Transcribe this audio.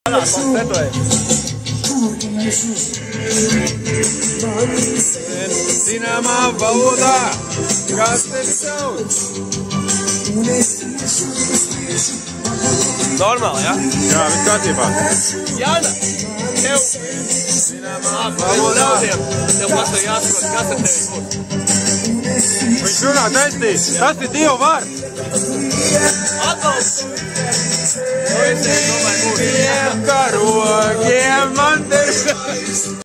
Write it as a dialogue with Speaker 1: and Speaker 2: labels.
Speaker 1: Zināmā valodā, kas tevi sauc?
Speaker 2: Normāli, ja?
Speaker 1: Jā, viss kārtībā.
Speaker 2: Jāna, tev draudiem, tev pasaka jāsaprot, kas ar tevi būs.
Speaker 1: Viņš runā taisnīs. Tas ir Dieva vārds.
Speaker 2: Atbalsts! Karogiem man te